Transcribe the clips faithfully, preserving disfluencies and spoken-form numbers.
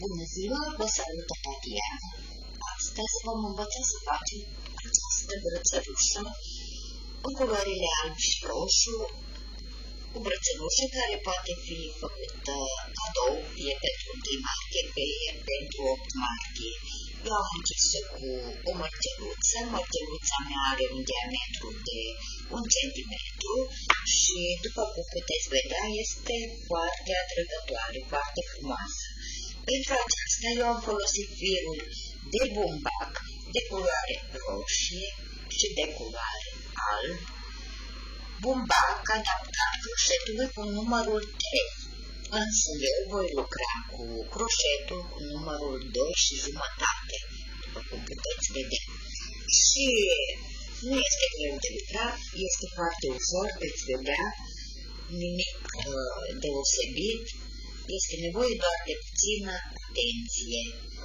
Bună ziua, vă salută Tatiana. Astăzi vom învăța să facem această brățărușă în culorile alb și roșu, o brățărușă care poate fi făcută cadou, fie pentru întâi martie, fie pentru opt martie. Eu am început cu o mărgeluță, mărgeluța mea are un diametru de un centimetru și, după cum puteți vedea, este foarte atrăgătoare, foarte frumoasă. Pentru aceasta eu am folosit firul de bumbac de culoare roșie și de culoare alb, bumbac adaptat croșetului cu numărul trei, însă eu voi lucra cu croșetul cu numărul doi și jumătate, după cum puteți vedea. Și nu este greu de lucrat, este foarte ușor, veți vedea, nimic uh, deosebit. Este nevoie doar de puțină atenție.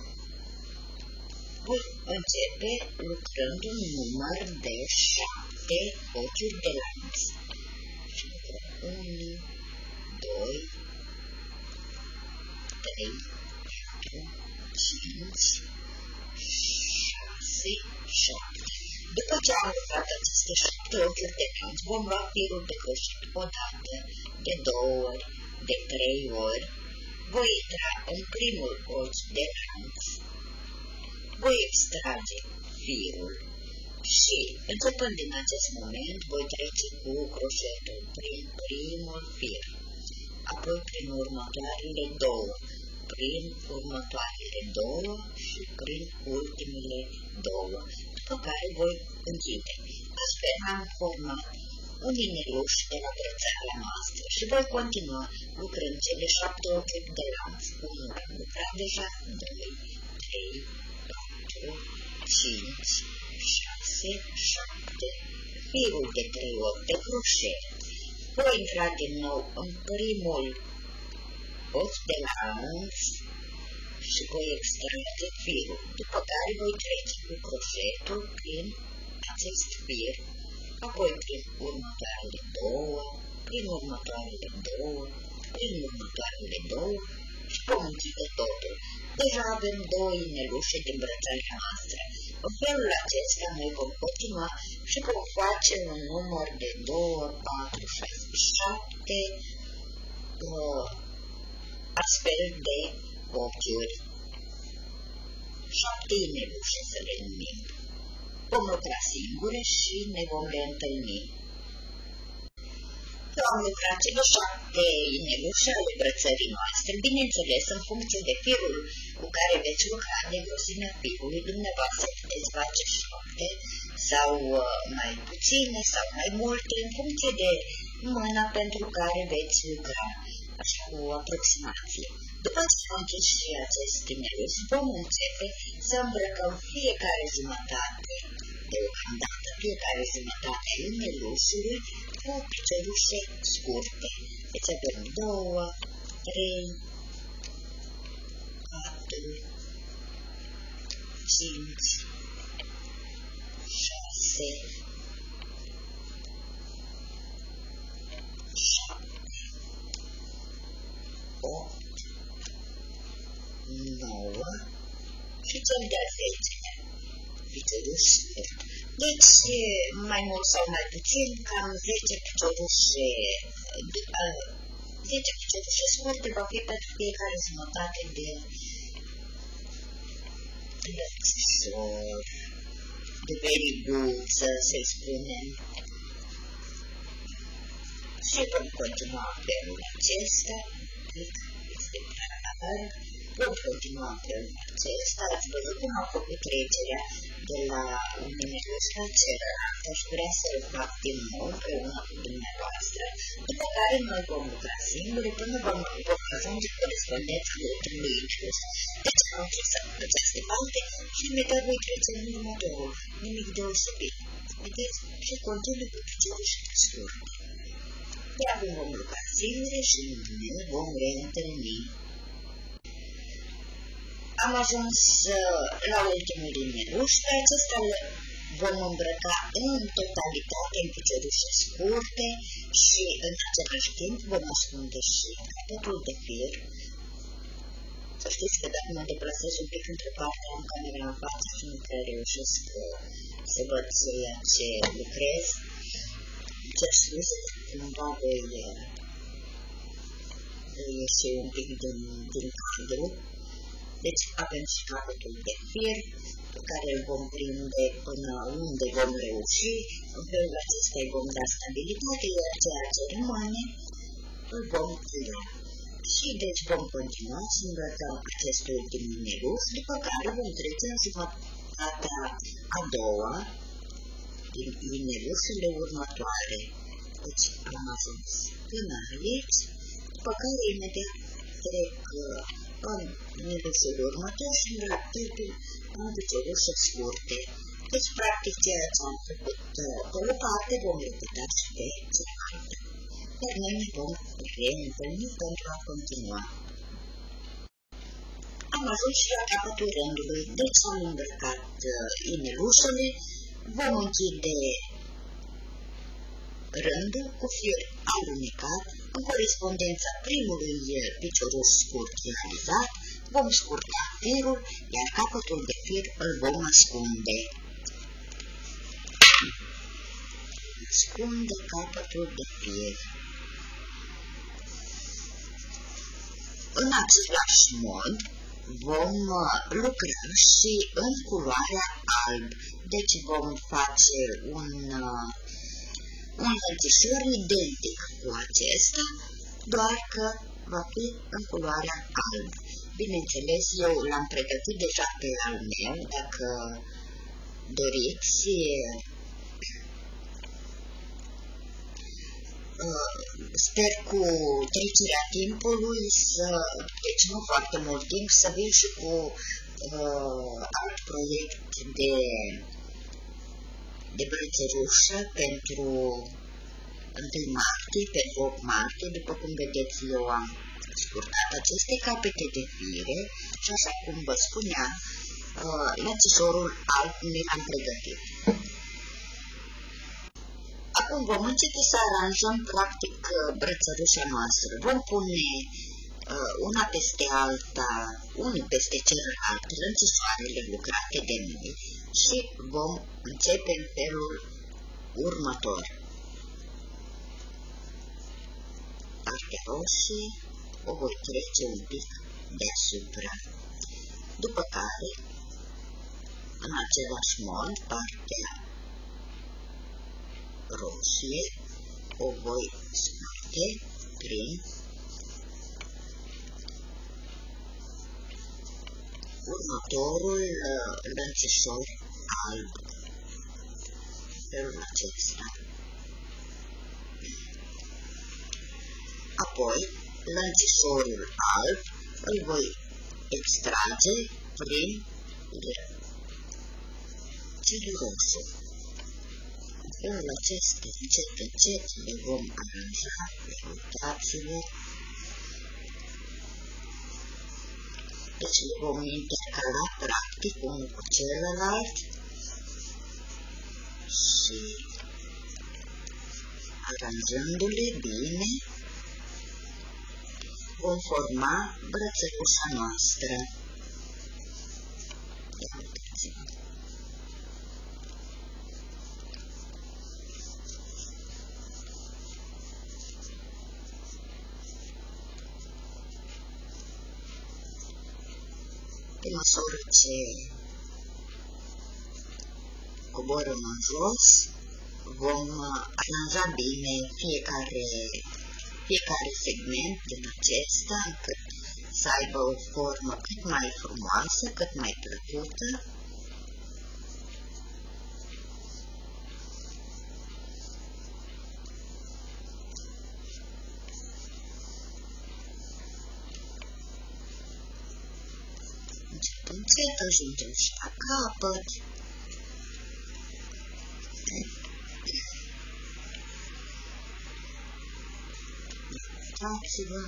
Voi începe lucrând un număr de șapte ochiuri de lanț. unu, doi, trei, patru, cinci, șase, șapte. După ce am lucrat aceste șapte ochiuri de lanț, vom lua firul de croșet o dată, de două ori, de trei ori, voi intra în primul ochi de lanț, voi extrage firul și, începând din acest moment, voi trece cu croșetul prin primul fir, apoi prin următoarele două, prin următoarele două și prin ultimele două, după care voi închide. Astfel am format un inelux de la brățara noastră și voi continua lucrând cele șapte ochiuri de lanț. unu am lucrat deja, doi, trei, patru, cinci, șase, șapte, firul de trei ori de croșet. Voi intra din nou în primul ochi de lanț și voi extrage firul, după care voi trece cu croșetul prin acest fir, apoi prin următoarele două, prin următoarele două, prin următoarele două și vom închide totul. Deja avem două inelușe din brățarea noastră. În felul acesta noi vom continua și vom face un număr de doi, patru, șase, șapte uh, astfel de ochiuri. șapte inelușe să le numim. Vom lucra singure și ne vom reîntâlni. Eu am lucrat cele șapte inelușe ale brățării noastre, bineînțeles în funcție de firul cu care veți lucra, de grosimea firului dumneavoastră, puteți face șapte sau mai puține sau mai multe, în funcție de mâna pentru care veți lucra, așa cu aproximație. După ce am închis și acest inelus, vom începe să îmbrăcăm fiecare jumătate, deocamdată fiecare jumătate a inelusului cu piciorușe scurte. Deci avem două, trei, patru, cinci, șase, șapte, opt, nouă și cel de-al zecelea picioruș scurt. Deci, mai mult sau mai puțin, cam zece piciorușe, zece piciorușe scurte va fi pentru fiecare jumătate de lățișor, de veriguță, să-i spunem. Și vom continua felul acesta, este prea larg. Vom continua felul acesta. Ați văzut cum am făcut trecerea de la un inelus la celălalt. Aș vrea să-l fac din nou împreună cu dumneavoastră, după care noi vom lucra singure până vom ajunge corespondența de ultimul inelus. Deci am închis această parte și imediat voi trece în următorul. Nimic deosebit. Vedeți? Și continui cu piciorușe scurte. Iar vom lucra singure și ne vom reîntâlni. Am ajuns la ultimul inelus, pe acesta vom îmbrăca în totalitate în piciorușe scurte și în același timp vom ascunde și capătul de fir Să știți că dacă mă deplasez un pic între partea în camera în față și nu prea reușesc să văd ceea ce lucrez, cer scuze, cumva voi, voi ieși un pic din, din cadru. Deci avem și capătul de fir pe care îl vom prinde până unde vom reuși. În felul acesta îi vom da stabilitate, iar ceea ce rămâne îl vom tira. Și deci vom continua să îmbrăcăm acest ultim inelus, după care vom trece în jumătatea a doua din inelusurile următoare. Deci am ajuns până aici, după care imediat trec în inelusul următor și îmbrac totul în piciorușe scurte. Deci, practic, ceea ce am făcut pe o parte vom repeta și pe cealaltă. Iar noi ne vom reîntâlni pentru a continua. Am ajuns și la capătul rândului, deci am îmbrăcat inelușele, vom închide rândul cu fir alunecat în corespondența primului picioruș scurt finalizat, vom scurta firul, iar capătul de fir îl vom ascunde. Ascunde capătul de fir. În același mod vom lucra și în culoarea alb. Deci vom face un, un lănțișor identic cu acesta, doar că va fi în culoarea alb. Bineînțeles, eu l-am pregătit deja pe al meu, dacă doriți. Uh, sper cu trecerea timpului să, deci nu foarte mult timp, să vin și cu uh, alt proiect de, de brățărușă pentru întâi martie, pentru opt martie. După cum vedeți, eu am scurtat aceste capete de fire și, așa cum vă spuneam, uh, lănțișorul alb ne l-am pregătit. Acum vom începe să aranjăm practic brățărușa noastră. Vom pune uh, una peste alta, unul peste celălalt, lănțișoarele lucrate de noi și vom începe în felul următor. Partea roșie o voi trece un pic deasupra, după care, în același mod, partea roșie o voi sparte prin următorul uh, lănțișor alb. Felul acesta. Apoi, lănțișorul alb îl voi extrage prin cel roșu. În felul acesta, încet, încet, le vom aranja, uitați-vă. Deci le vom intercala practic unul cu celălalt și aranjându-le bine vom forma brățărușa noastră. Ia uitați-vă. Pe măsură ce coborăm în jos, vom aranja bine fiecare, fiecare segment din acesta, încât să aibă o formă cât mai frumoasă, cât mai plăcută. Încet ajungem și la capăt. Uitați-vă.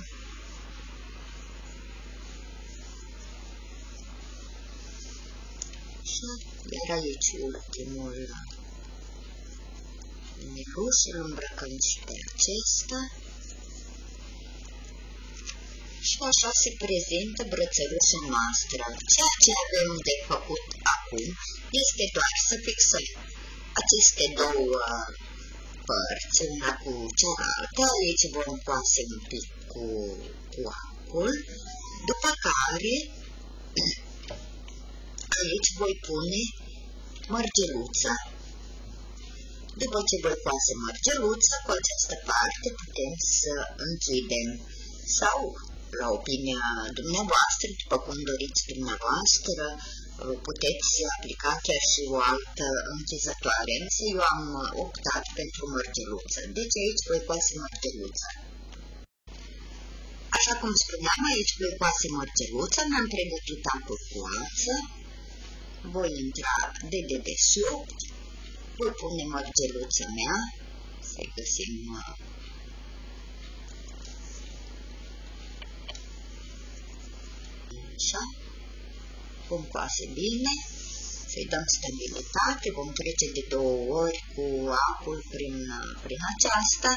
Și iar aici ultimul inelus, îl îmbrăcăm și pe acesta. Și Și așa se prezintă brățărușa noastră. Ceea ce avem de făcut acum este doar să fixăm aceste două părți, una cu cealaltă. Aici vom coase un pic cu, cu acul, după care aici voi pune mărgeluța. După ce voi coase mărgeluța, cu această parte putem să închidem sau, la opinia dumneavoastră, după cum doriți dumneavoastră, puteți aplica chiar și o altă închizătoare, însă eu am optat pentru mărgeluță, deci aici voi coase mărgeluța. Așa cum spuneam, aici voi coase mărgeluța, mi-am pregătit apă cu ață, voi intra de dedesubt, voi pune mărgeluța mea, să-i găsim așa, vom coase bine, să-i dăm stabilitate, vom trece de două ori cu apul prin, prin aceasta,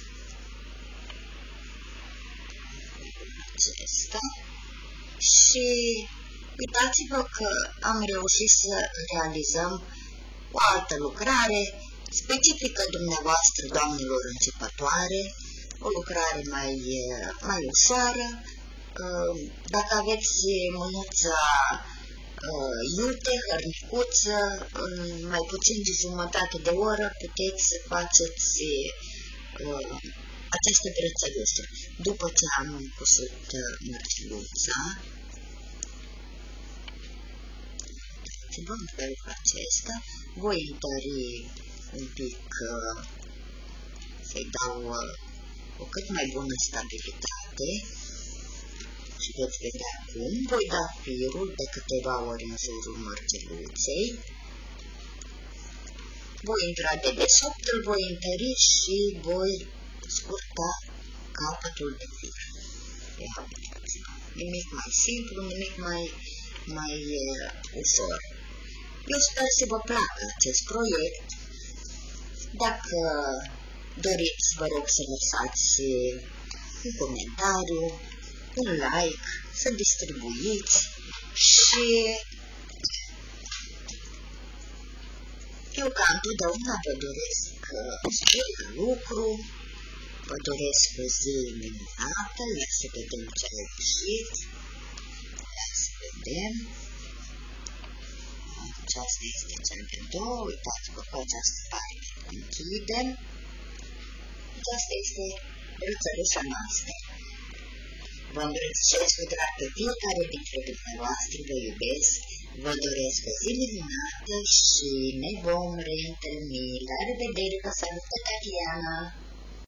acesta și uitați-vă că am reușit să realizăm o altă lucrare specifică dumneavoastră, doamnelor începătoare, o lucrare mai, mai ușoară. Dacă aveți mânuța iute, hărnicuță, în mai puțin de jumătate de oră puteți să faceți această brățălușă. După ce am cusut mărgeluța, în felul acesta, voi întări un pic, să-i dau o cât mai bună stabilitate și veți vedea cum. Voi da firul de câteva ori în jurul mărgeluței, voi intra de desubt, îl voi întări și voi scurta capătul de fir. Nimic mai simplu, nimic mai, mai uh, ușor. Eu sper să vă placă acest proiect. Dacă doriți, vă rog să lăsați un comentariu, un like, să distribuiți și eu ca întotdeauna vă doresc spor la lucru, vă doresc o zi minunată, ia să vedem ce a ieșit, ia să vedem. Aceasta este cea de două, uitați-vă cu această parte închidem. Aceasta este brățărușa noastră. Vă îmbrățișez cu drag pe fiecare dintre dumneavoastră, vă iubesc, vă doresc o zi minunată și ne vom reîntâlni. La revedere, vă salută Tatiana!